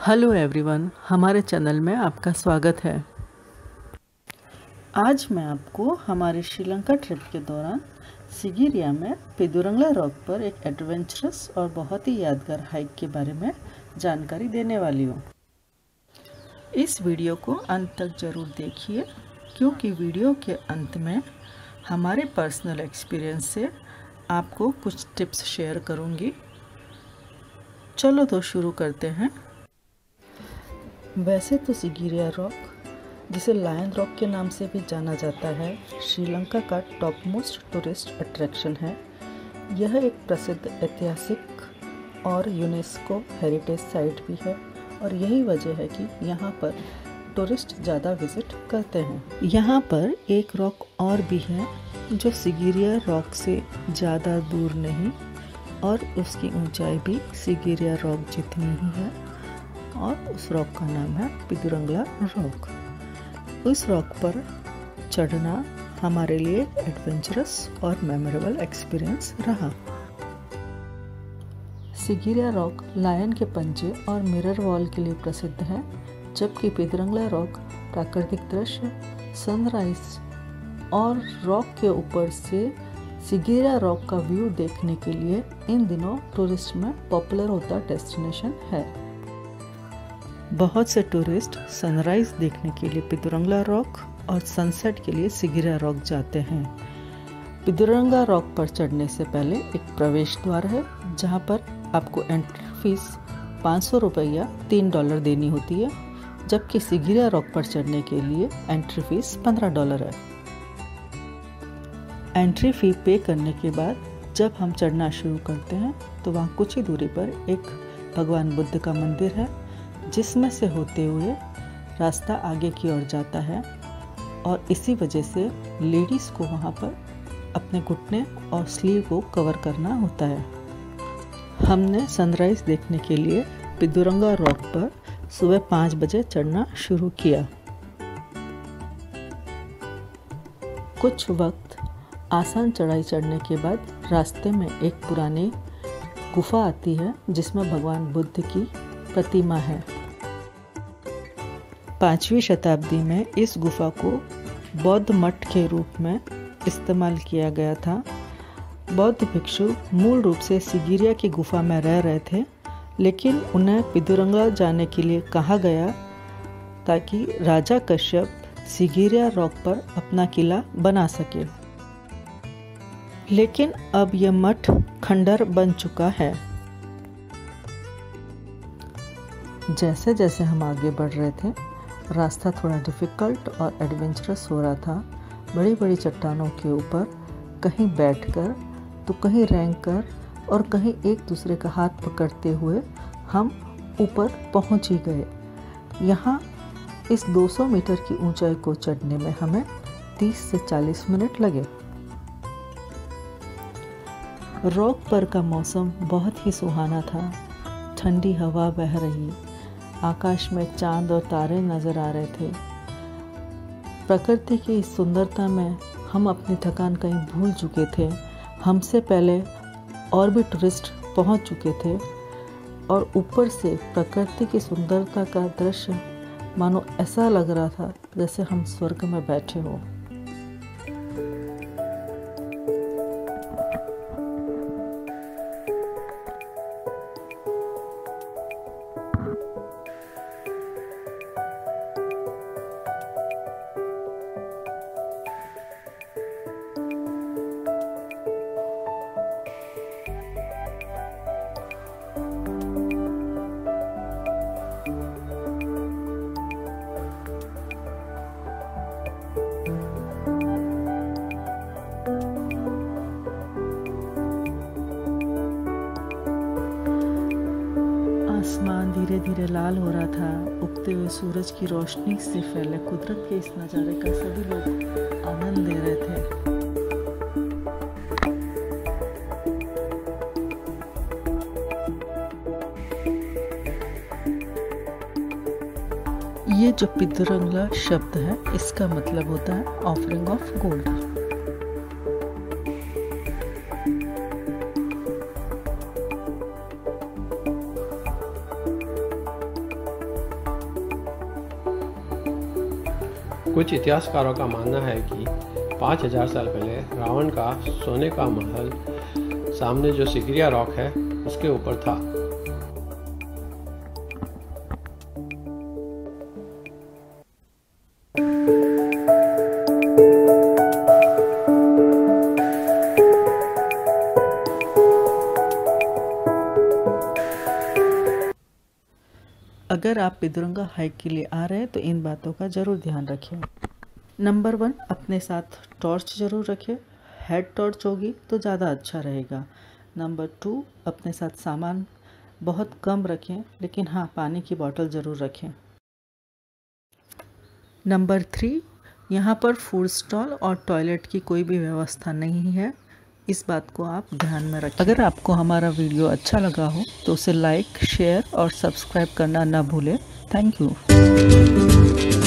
Hello everyone, हमारे channel में आपका स्वागत है। आज मैं आपको हमारे श्रीलंका ट्रिप के दौरान सिगिरिया में पिदुरंगला रॉक पर एक एडवेंचरस और बहुत ही यादगार हाइक के बारे में जानकारी देने वाली हूँ। इस वीडियो को अंत तक ज़रूर देखिए, क्योंकि वीडियो के अंत में हमारे पर्सनल एक्सपीरियंस से आपको कुछ टिप्स शेयर करूँगी। चलो तो शुरू करते हैं। वैसे तो सिगिरिया रॉक, जिसे लायन रॉक के नाम से भी जाना जाता है, श्रीलंका का टॉप मोस्ट टूरिस्ट अट्रैक्शन है। यह एक प्रसिद्ध ऐतिहासिक और यूनेस्को हेरिटेज साइट भी है और यही वजह है कि यहाँ पर टूरिस्ट ज़्यादा विजिट करते हैं। यहाँ पर एक रॉक और भी है जो सिगिरिया रॉक से ज़्यादा दूर नहीं और उसकी ऊंचाई भी सिगिरिया रॉक जितनी ही है और उस रॉक का नाम है पिदुरंगला रॉक। उस रॉक पर चढ़ना हमारे लिए एडवेंचरस और मेमोरेबल एक्सपीरियंस रहा। सिगिरिया रॉक लायन के पंजे और मिरर वॉल के लिए प्रसिद्ध है, जबकि पिदुरंगला रॉक प्राकृतिक दृश्य, सनराइज और रॉक के ऊपर से सिगिरिया रॉक का व्यू देखने के लिए इन दिनों टूरिस्ट में पॉपुलर होता डेस्टिनेशन है। बहुत से टूरिस्ट सनराइज देखने के लिए पिदुरंगला रॉक और सनसेट के लिए सिगिरिया रॉक जाते हैं। पिदुरंगला रॉक पर चढ़ने से पहले एक प्रवेश द्वार है, जहां पर आपको एंट्री फीस 500 रुपये या $3 देनी होती है, जबकि सिगिरिया रॉक पर चढ़ने के लिए एंट्री फीस $15 है। एंट्री फी पे करने के बाद जब हम चढ़ना शुरू करते हैं तो वहाँ कुछ ही दूरी पर एक भगवान बुद्ध का मंदिर है, जिसमें से होते हुए रास्ता आगे की ओर जाता है और इसी वजह से लेडीज़ को वहाँ पर अपने घुटने और स्लीव को कवर करना होता है। हमने सनराइज देखने के लिए पिदुरंगा रॉक पर सुबह 5 बजे चढ़ना शुरू किया। कुछ वक्त आसान चढ़ाई चढ़ने के बाद रास्ते में एक पुरानी गुफा आती है, जिसमें भगवान बुद्ध की प्रतिमा है। 5वीं शताब्दी में इस गुफा को बौद्ध मठ के रूप में इस्तेमाल किया गया था। बौद्ध भिक्षु मूल रूप से सिगिरिया की गुफा में रह रहे थे, लेकिन उन्हें पिदुरंगा जाने के लिए कहा गया ताकि राजा कश्यप सिगिरिया रॉक पर अपना किला बना सके। लेकिन अब यह मठ खंडर बन चुका है। जैसे जैसे हम आगे बढ़ रहे थे, रास्ता थोड़ा डिफ़िकल्ट और एडवेंचरस हो रहा था। बड़ी बड़ी चट्टानों के ऊपर कहीं बैठकर तो कहीं रेंग कर और कहीं एक दूसरे का हाथ पकड़ते हुए हम ऊपर पहुंच ही गए। यहाँ इस 200 मीटर की ऊंचाई को चढ़ने में हमें 30 से 40 मिनट लगे। रॉक पर का मौसम बहुत ही सुहाना था। ठंडी हवा बह रही, आकाश में चांद और तारे नज़र आ रहे थे। प्रकृति की इस सुंदरता में हम अपनी थकान कहीं भूल चुके थे। हमसे पहले और भी टूरिस्ट पहुंच चुके थे और ऊपर से प्रकृति की सुंदरता का दृश्य मानो ऐसा लग रहा था जैसे हम स्वर्ग में बैठे हों। आसमान धीरे धीरे लाल हो रहा था। उगते हुए सूरज की रोशनी से फैले कुदरत के इस नज़ारे का सभी लोग आनंद ले रहे थे। ये जो पिदुरंगला शब्द है, इसका मतलब होता है ऑफरिंग ऑफ गोल्ड। कुछ इतिहासकारों का मानना है कि 5000 साल पहले रावण का सोने का महल सामने जो सिकरिया रॉक है उसके ऊपर था। अगर आप पिदुरंगा हाइक के लिए आ रहे हैं तो इन बातों का ज़रूर ध्यान रखें। नंबर 1, अपने साथ टॉर्च ज़रूर रखें। हेड टॉर्च होगी तो ज़्यादा अच्छा रहेगा। नंबर 2, अपने साथ सामान बहुत कम रखें, लेकिन हाँ, पानी की बोतल ज़रूर रखें। नंबर 3, यहाँ पर फूड स्टॉल और टॉयलेट की कोई भी व्यवस्था नहीं है, इस बात को आप ध्यान में रखें। अगर आपको हमारा वीडियो अच्छा लगा हो तो उसे लाइक, शेयर और सब्सक्राइब करना ना भूलें। Thank you.